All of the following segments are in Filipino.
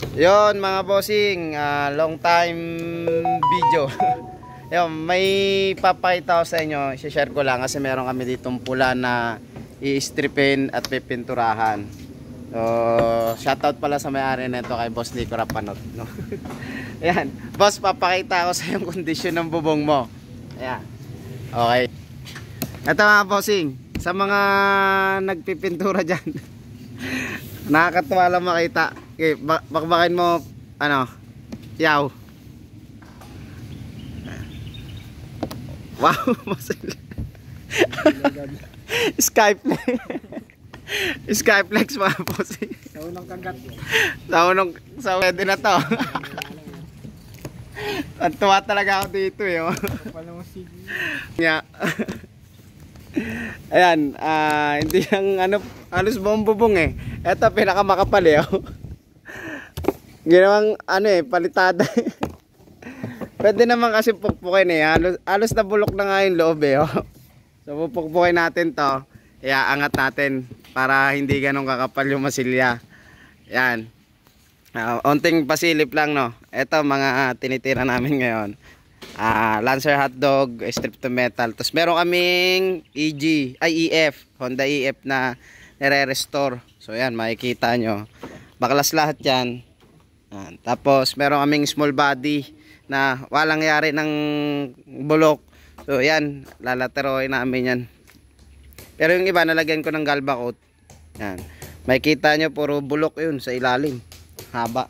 Yon mga bossing, long time video. Yon, may papakita ko sa inyo, i-share ko lang kasi meron kami ditong pula na i-stripin at pipinturahan. So, shoutout pala sa may-ari nito kay Boss Nico Rapanot, no? Ayan, boss, papakita ko sa yung kondisyon ng bubong mo. Ayan. Okay. Ito mga bossing, sa mga nagpipintura dyan. Nakakatuwa lang makita. Okay, bakbakin mo ano, yaw. Wow, Skyflex. Skyflex mga bossing. Sa unang kagat. Sa pwede na to. At tuwa talaga ako dito eh. Yeah. Ayan, hindi yung ano, halos buong bubong eh. Ito pinakamakapal eh. Ginawang ano eh, palitada. Pwede naman kasi pukpukin eh. Halos na bulok na nga yung loob eh. So pupukpukin natin to. Iaangat natin para hindi ganun kakapal yung masilya. Yan. Onting pasilip lang no. Ito mga tinitira namin ngayon. Lancer hotdog, strip to metal. Tapos meron kaming EF, Honda EF na nire-restore. So yan, makikita nyo. Baklas lahat yan. Tapos meron kaming small body na walang yari ng bulok. So yan, lalateroin namin yan. Pero yung iba nalagyan ko ng galva coat. Yan. Makikita nyo puro bulok yun sa ilalim. Haba.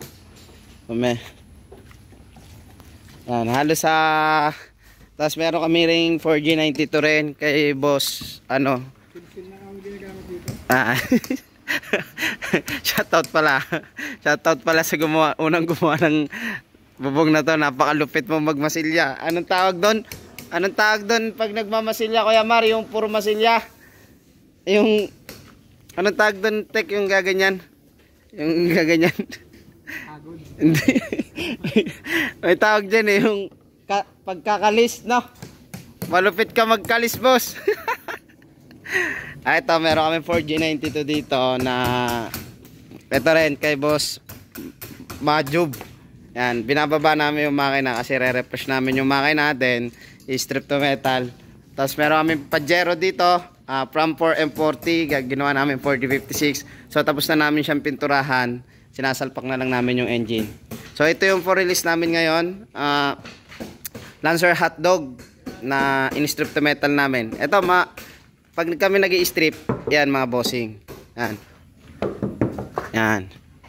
Yan, halos sa tapos meron kami ring 4G92 rin kay boss ano. Shoutout pala. Shoutout pala sa unang gumawa ng bubong na to. Napakalupit mo magmasilya. Anong tawag doon? Anong tawag doon pag nagmamasilya Kuya Mar, yung puro masilya? Yung anong tawag doon, tek, yung gaganyan? Yung gaganyan. Hindi. May tawag dyan eh, yung pagkakalis, no? Malupit ka magkalis, boss. Ito, meron kami 4G92 dito na ito rin kay boss Majub. Yan, binababa namin yung makina kasi re-refresh namin yung makina natin, i-strip to metal. Tapos meron kami Pajero dito, from 4M40, ginawa namin 4056. So tapos na namin siyang pinturahan. Sinasalpak na lang namin yung engine. So ito yung for release namin ngayon. Lancer hotdog na in-strip to metal namin. Ito pag kami nag-i-strip, yan mga bossing. Yan. Yan.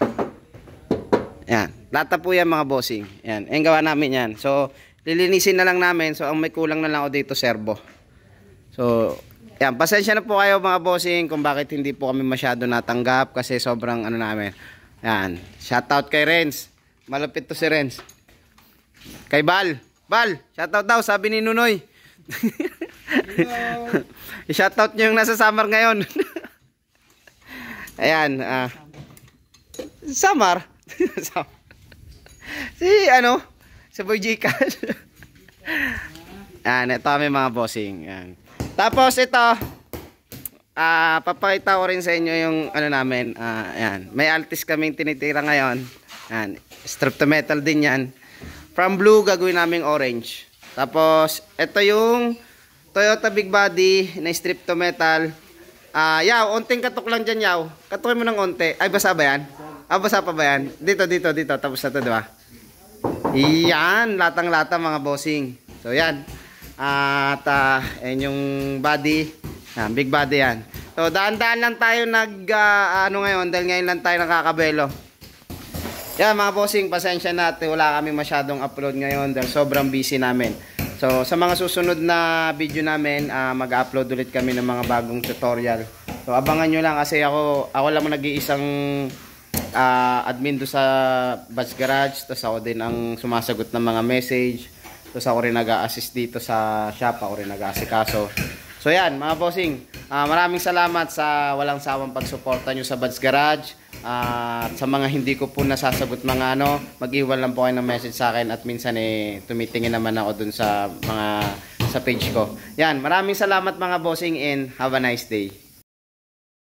Yan. Lata po yan mga bossing. Yan. Yung gawa namin yan. So lilinisin na lang namin. So ang may kulang na lang ako dito servo. So yan. Pasensya na po kayo mga bossing kung bakit hindi po kami masyado natanggap kasi sobrang ano namin. Yan. Shoutout kay Renz. Malapit to si Renz. Kay Bal. Bal, shoutout daw, sabi ni Nunoy. I-shoutout nyo yung nasa Samar ngayon. Ayan. Samar. Si ano? Si Boy Gcash. Yan, ito kami mga bossing. Yan. Tapos ito. Papakita ko rin sa inyo yung ano namin. Ayan. May Altis kaming tinitira ngayon. Ayan. Strip to metal din yan. From blue gagawin naming orange. Tapos ito yung Toyota Big Body na strip to metal. Yaw, onting katok lang dyan yaw. Katukin mo ng onte. Ay, basa ba yan? Basa pa ba yan? Dito. Tapos na to, diba? Yan. Latang-lata mga bossing. So yan. At yan yung body. Yan, big body yan. So daan-daan lang tayo ano ngayon dahil ngayon lang tayo nakakabelo. Yan mga bossing, pasensya natin, wala kami masyadong upload ngayon dahil sobrang busy namin. So sa mga susunod na video namin, mag-upload ulit kami ng mga bagong tutorial. So abangan nyo lang kasi ako lang nag-iisang admin do sa Batch Garage. Tapos ako din ang sumasagot ng mga message. Tapos ako rin nag-a-assist dito sa shop, ako rin nag-aasikaso. So yan mga bossing, maraming salamat sa walang sawang pagsuporta nyo sa Batch Garage. At sa mga hindi ko po nasasagot mga ano, mag-iwan lang po kayo ng message sa akin at minsan tumitingin naman ako dun sa mga sa page ko. Yan, maraming salamat mga bossing and have a nice day.